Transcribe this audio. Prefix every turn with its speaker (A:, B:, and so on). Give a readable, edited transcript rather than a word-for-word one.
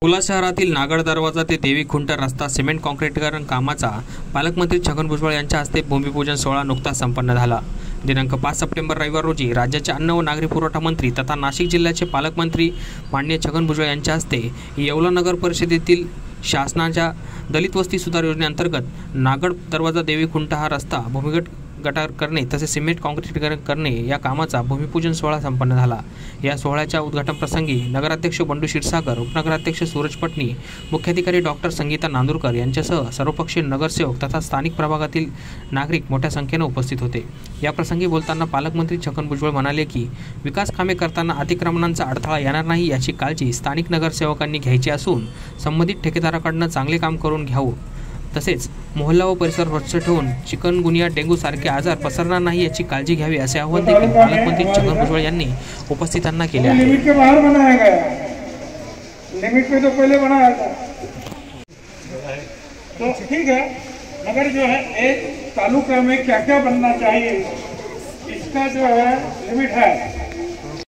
A: अकोला शहरातील नागड दरवाजा ते देवी खुंट रस्ता सिमेंट काँक्रीटीकरण कामाचा पालकमंत्री छगन भुजबळ यांच्या हस्ते भूमिपूजन सोहळा नुकताच संपन्न झाला। दिनांक 5 सप्टेंबर रविवार रोजी राज्याचे अन्न व नागरी पुरवठा मंत्री तथा नाशिक जिल्ह्याचे पालकमंत्री माननीय छगन भुजबळ यांच्या हस्ते येवला नगर परिषदेतील शासनाच्या दलित वस्ती सुधार योजनेअंतर्गत नागड दरवाजा देवी खुंट हा रस्ता भूमिगत गटार करणे तसेच सिमेंट काँक्रीटीकरण करणे या कामाचा भूमिपूजन सोहळा संपन्न झाला। या सोहळ्याच्या उद्घाटन प्रसंगी नगराध्यक्ष बंडू क्षीरसागर, उपनगराध्यक्ष सूरज पटनी, मुख्याधिकारी डॉक्टर संगीता नांदुरकर यांच्यासह सर्वपक्षीय नगरसेवक तथा स्थानिक प्रभागातील नागरिक मोठ्या संख्येने उपस्थित होते। या प्रसंगी बोलताना पालकमंत्री छगन भुजबळ म्हणाले की विकास कामे करताना अतिक्रमणांचा अडथळा येणार नाही याची काळजी स्थानिक नगरसेवकांनी घ्यायची असून संबंधित ठेकेदाराकडून चांगले काम करून घ्यावं, तसेच मोहल्ला व परिसर स्वच्छ ठेवून चिकनगुनिया, डेंगू सारखे आजार पसरणार नाही याची काळजी घ्यावी असे आवाहन देखील पालकमंत्री छगन भुजबळ यांनी उपस्थितांना केले आहे।
B: लिमिट के बाहर बनाया गया, लिमिट पे तो पहले बनाया था, तो ठीक है, मगर जो है एक तालुका में क्या क्या बनना चाहिए इसका जो है लिमिट है।